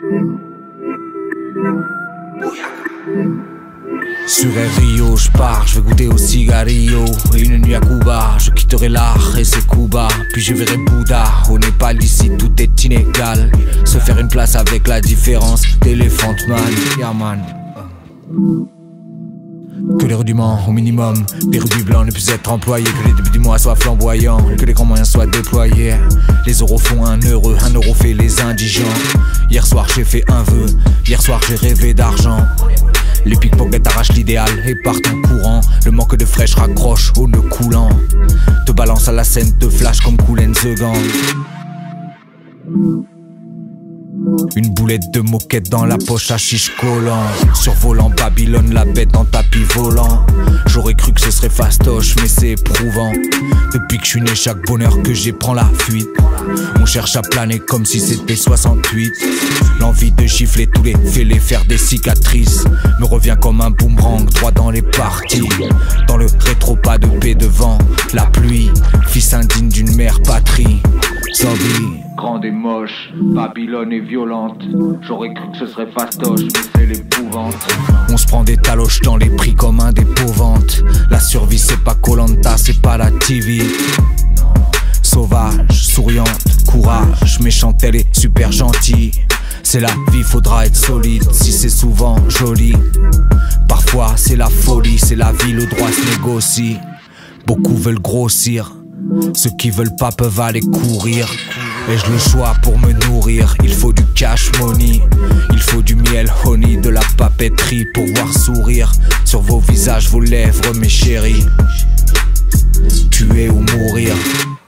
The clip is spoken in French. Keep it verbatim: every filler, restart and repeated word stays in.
Sur El Rio, je pars, je vais goûter au cigarillo. Et une nuit à Cuba, je quitterai l'art et ses coups bas. Puis je verrai Bouddha, au Népal ici tout est inégal. Se faire une place avec la différence d'Elephant Man, yeah man. Que les rudiments au minimum, des rubis blancs ne puissent être employés. Que les débuts du mois soient flamboyants et que les grands moyens soient déployés. Les euros font un heureux, un euro fait les indigents. Hier soir j'ai fait un vœu, hier soir j'ai rêvé d'argent. Les pickpockets arrachent l'idéal et partent en courant. Le manque de fraîche raccroche au nœud coulant. Te balance à la scène, te flash comme Kool and the Gang. Une boulette de moquette dans la poche à chiche collant. Survolant Babylone, la bête en tapis volant. J'aurais cru que ce serait fastoche mais c'est éprouvant. Depuis que je suis né, chaque bonheur que j'ai prend la fuite. On cherche à planer comme si c'était soixante-huit. L'envie de gifler tous les fêlés, faire des cicatrices me revient comme un boomerang droit dans les parties. Dans le rétro, pas de paix devant la pluie. Fils indigne d'une mère patrie. Zombie, grande et moche, Babylone est violente. J'aurais cru que ce serait fastoche, mais c'est l'épouvante. On se prend des taloches dans les prix comme un dépôt-vente. La survie c'est pas Koh-Lanta, c'est pas la T V. Sauvage, souriante, courage, méchante, elle est super gentille. C'est la vie, faudra être solide, si c'est souvent joli. Parfois c'est la folie, c'est la vie, le droit se négocie. Beaucoup veulent grossir, ceux qui veulent pas peuvent aller courir. Ai-je le choix pour me nourrir? Il faut du cash money, il faut du miel honey, de la papeterie pour voir sourire sur vos visages, vos lèvres mes chéris. Tuer ou mourir.